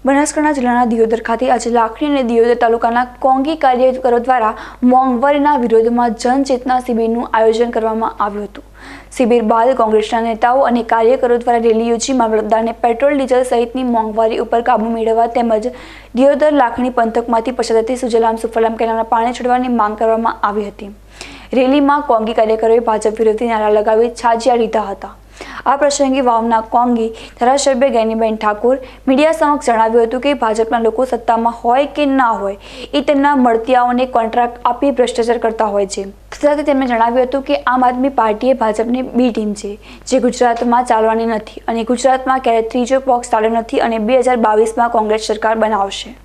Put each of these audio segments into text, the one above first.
બનાસકાંઠા જિલ્લાના દિયોદર ખાતે આજે લાખણી અને દિયોદર તાલુકાના કોંગી કાર્યકરો દ્વારા મોંઘવારીના વિરોધમાં જનચેતના શિબિરનું આયોજન કરવામાં આવ્યું હતું। શિબિર બાદ કોંગ્રેસના નેતાઓ અને કાર્યકરો દ્વારા રેલી યોજી મામલતદારને પેટ્રોલ ડીઝલ સહિતની મોંઘવારી ઉપર કાબુ મેળવવા તેમજ દિયોદર લાખણી પંથકમાંથી પસાર થતી સુજલામ સુફલામ કેનાલમાં પાણી છોડવાની માંગ કરવામાં આવી હતી। રેલીમાં કોંગી કાર્યકરોએ ભાજપ વિરોધી નારા લગાવી છાજિયા લીધા હતા। આ પ્રસંગે વાવના કોંગી ધારાસભ્ય ગેનીબેન ઠાકોર મીડિયા સમક્ષ જણાવ્યું હતું કે ભાજપના લોકો સત્તામાં હોય કે ના હોય એ તેમના મળતિયાઓને કોન્ટ્રાક્ટ આપી ભ્રષ્ટાચાર કરતા હોય છે। સાથે તેમણે જણાવ્યું હતું કે આમ આદમી પાર્ટીએ ભાજપની બી ટીમ છે જે ગુજરાતમાં ચાલવાની નથી અને ગુજરાતમાં ક્યારેય ત્રીજો પક્ષ ચાલ્યો નથી અને 2022માં કોંગ્રેસ સરકાર બનાવશે।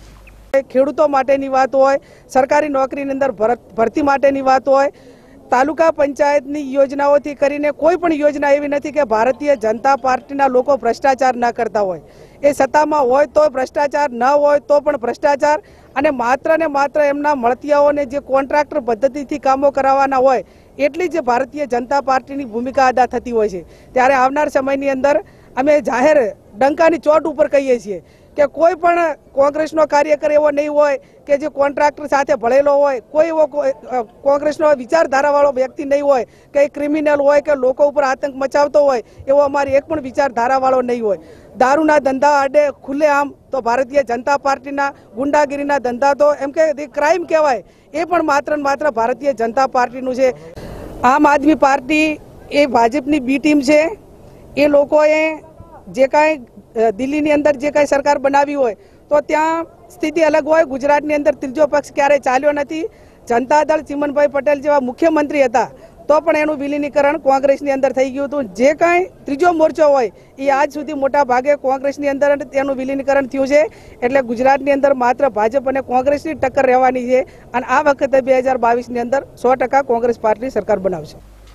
ખેડૂતો માટેની વાત હોય, સરકારી નોકરીની અંદર ભરતી માટેની વાત હોય, તાલુકા પંચાયતની યોજનાઓથી કરીને કોઈ પણ યોજના એવી નથી કે ભારતીય જનતા પાર્ટીના લોકો ભ્રષ્ટાચાર ન કરતા હોય। એ સત્તામાં હોય તો ભ્રષ્ટાચાર, ન હોય તો પણ ભ્રષ્ટાચાર, અને માત્ર એમના મળતિયાઓને જે કોન્ટ્રાક્ટર પદ્ધતિથી કામો કરાવવાના હોય એટલી જ ભારતીય જનતા પાર્ટીની ભૂમિકા અદા થતી હોય છે। ત્યારે આવનાર સમયની અંદર અમે જાહેર ડંકાની ચોટ ઉપર કહીએ છીએ કે કોઈ પણ કોંગ્રેસનો કાર્યકર એવો નહીં હોય કે જે કોન્ટ્રાક્ટર સાથે ભળેલો હોય, કોઈ એવો કોંગ્રેસનો વિચારધારાવાળો વ્યક્તિ નહીં હોય કે ક્રિમિનલ હોય કે લોકો ઉપર આતંક મચાવતો હોય, એવો અમારી એક પણ વિચારધારાવાળો નહીં હોય। દારૂના ધંધા આડે ખુલ્લેઆમ તો ભારતીય જનતા પાર્ટીના ગુંડાગીરીના ધંધા તો એમ કે ક્રાઇમ કહેવાય, એ પણ માત્ર ભારતીય જનતા પાર્ટીનું છે। આમ આદમી પાર્ટી એ ભાજપની બી ટીમ છે। એ લોકોએ જે કાંઈ દિલ્હીની અંદર જે કાંઈ સરકાર બનાવી હોય તો ત્યાં સ્થિતિ અલગ હોય। ગુજરાતની અંદર ત્રીજો પક્ષ ક્યારેય ચાલ્યો નથી। જનતા દળ ચીમનભાઈ પટેલ જેવા મુખ્યમંત્રી હતા તો પણ એનું વિલીનીકરણ કોંગ્રેસની અંદર થઈ ગયું હતું। જે કાંઈ ત્રીજો મોરચો હોય એ આજ સુધી મોટા ભાગે કોંગ્રેસની અંદર એનું વિલીનીકરણ થયું છે। એટલે ગુજરાતની અંદર માત્ર ભાજપ અને કોંગ્રેસની ટક્કર રહેવાની છે અને આ વખતે 2022ની અંદર 100% કોંગ્રેસ પાર્ટી સરકાર બનાવશે।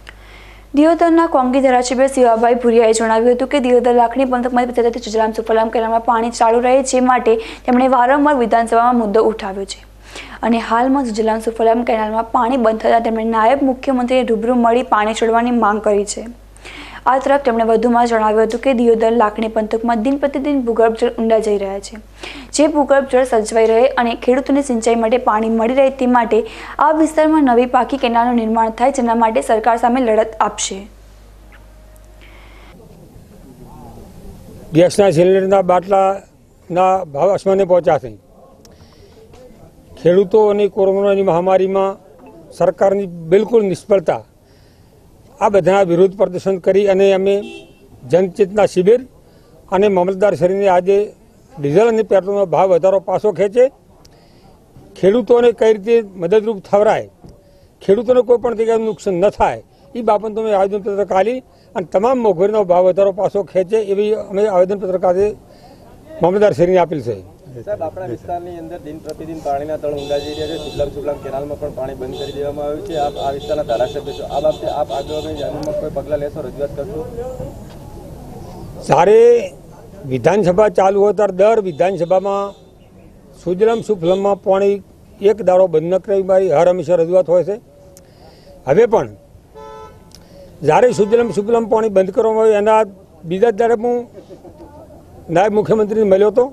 દિયોદરના કોંગી ધારાસભ્ય શિવાભાઈ ભુરિયાએ જણાવ્યું હતું કે દિયોદર લાખણી પંથકમાં પસાર થતી સુજલામ સુફલામ કેનાલમાં પાણી ચાલુ રહે જે માટે તેમણે વારંવાર વિધાનસભામાં મુદ્દો ઉઠાવ્યો છે અને હાલમાં સુજલામ સુફલામ કેનાલમાં પાણી બંધ થતાં તેમણે નાયબ મુખ્યમંત્રીને રૂબરૂ મળી પાણી છોડવાની માંગ કરી છે। આ તરફ તેમણે વધુમાં જણાવ્યું હતું કે દિયોદર લાખણી પંથકમાં દિન પ્રતિદિન ભૂગર્ભ જળ ઊંડા જઈ રહ્યા છે, જે ભૂગર્ભ જળ સચવાઈ રહે અને ખેડૂતોને સિંચાઈ માટે પાણી મળી રહે તે માટે આ વિસ્તારમાં નવી પાકી કેનાલનું નિર્માણ થાય, જેના માટે સરકાર સામે લડત આપશે। ગેસના સિલિન્ડરના બાટલાના ભાવ આસમાને પહોંચ્યા છે। ખેડૂતોની કોરોનાની મહામારીમાં સરકારની બિલકુલ નિષ્ફળતા, આ બધાના વિરોધ પ્રદર્શન કરી અને અમે જનચેતના શિબિર અને મામલતદાર શ્રીને આજે ડીઝલ અને પેટ્રોલનો ભાવ વધારો પાછો ખેંચે, ખેડૂતોને કઈ રીતે મદદરૂપ થવરાય, ખેડૂતોને કોઈ પણ જગ્યાનું નુકસાન ન થાય એ બાબતનું અમે આવેદનપત્ર કાઢી અને તમામ મોંઘવારીનો ભાવ વધારો પાછો ખેંચે એવી અમે આવેદનપત્ર કાઢી મામલતદાર શ્રીને આપેલ છે। સાહેબ, આપણા વિસ્તારની અંદર દિન પ્રતિદિન પાણીના તળ ઊંડા જઈ રહ્યા છે। સુજલામ કેનાલમાં પણ પાણી બંધ કરી દેવામાં આવ્યું છે। આપ આ વિસ્તારના ધારાસભ્ય છો, આ બાબતે આપ આગામી જાહેરમાં કોઈ પગલાં લેશો, રજૂઆત કરશો? જ્યારે વિધાનસભા ચાલુ હોય ત્યારે દર વિધાનસભામાં સુજલામ સુફલામમાં પાણી એક દાડો બંધ ન કરી મારી હર હંમેશા રજૂઆત હોય છે। હવે પણ જ્યારે સુજલામ સુફલામ પાણી બંધ કરવામાં આવ્યું એના બીજા જ દાડે હું નાયબ મુખ્યમંત્રીને મળ્યો હતો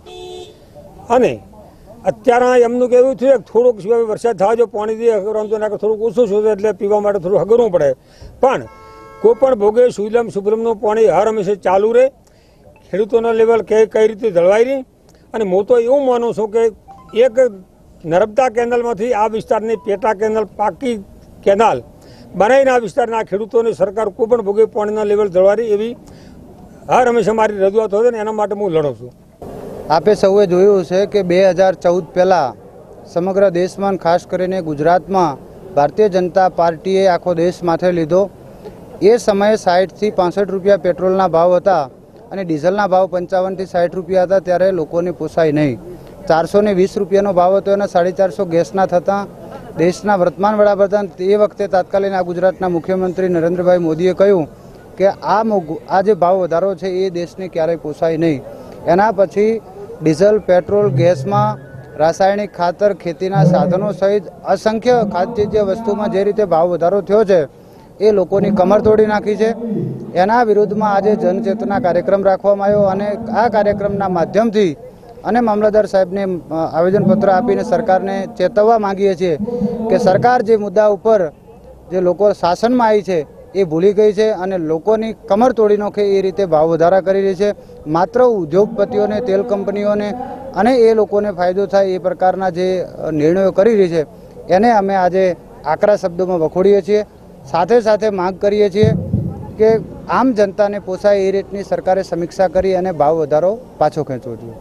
અને અત્યારે એમનું કહેવું છે કે થોડુંક વરસાદ થાય જો પાણી દે થોડુંક ઓછું છે એટલે પીવા માટે થોડું હગરવું પડે, પણ કોઈ પણ ભોગે સુજલામ સુફલામનું પાણી હર હંમેશા ચાલુ રહે, ખેડૂતોના લેવલ કઈ રીતે જળવાઈ રહે। અને હું તો એવું માનું છું કે એક નર્મદા કેનાલમાંથી આ વિસ્તારની પેટા કેનાલ, પાકી કેનાલ બનાવીને આ વિસ્તારના ખેડૂતોને સરકાર કોઈ પણ ભોગે પાણીના લેવલ જળવાઈ રહે એવી હર હંમેશા મારી રજૂઆત હોય ને એના માટે હું લડું છું। આપે સૌએ જોયું છે કે 2014 પહેલાં સમગ્ર દેશમાં ખાસ કરીને ગુજરાતમાં ભારતીય જનતા પાર્ટીએ આખો દેશ માથે લીધો। એ સમયે 60થી 65 રૂપિયા પેટ્રોલના ભાવ હતા અને ડીઝલના ભાવ 55 થી 60 રૂપિયા હતા। ત્યારે લોકોને પોસાય નહીં। 420 રૂપિયાનો ભાવ હતો અને 450 ગેસના થતાં દેશના વર્તમાન વડાપ્રધાન એ વખતે તાત્કાલિક આ ગુજરાતના મુખ્યમંત્રી નરેન્દ્રભાઈ મોદીએ કહ્યું કે આ જે ભાવ વધારો છે એ દેશને ક્યારેય પોસાય નહીં। એના પછી ડીઝલ, પેટ્રોલ, ગેસમાં રાસાયણિક ખાતર, ખેતીના સાધનો સહિત અસંખ્ય ખાદ્ય વસ્તુમાં જે રીતે ભાવ વધારો થયો છે એ લોકોની કમર તોડી નાખી છે। એના વિરુદ્ધમાં આજે જનચેતના કાર્યક્રમ રાખવામાં આવ્યો અને આ કાર્યક્રમના માધ્યમથી અને મામલતદાર સાહેબને આવેદનપત્ર આપીને સરકારને ચેતવવા માંગીએ છીએ કે સરકાર જે મુદ્દા ઉપર જે લોકો શાસનમાં આવી છે એ ભૂલી ગઈ છે અને લોકોની કમર તોડી નાખે એ રીતે ભાવ વધારા કરી રહી છે. માત્ર ઉદ્યોગપતિઓને, તેલ કંપનીઓને અને એ લોકોને ફાયદો થાય એ પ્રકારના જે નિર્ણયો કરી રહી છે એને અમે આજે આકરા શબ્દોમાં વખોડીએ છીએ. સાથે સાથે માંગ કરીએ છીએ કે આમ જનતાને પોસાય એ રીતની સરકારે સમીક્ષા કરી અને ભાવ વધારો પાછો ખેંચવો જોઈએ.